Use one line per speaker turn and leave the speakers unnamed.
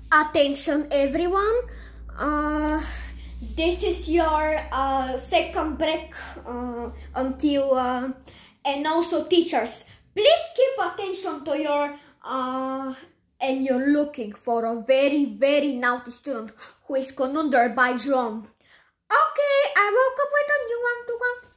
Attention everyone, this is your second break until and also teachers, please keep attention to your and you're looking for a very naughty student who is conundred by drum. Okay, I woke up with a new one to one.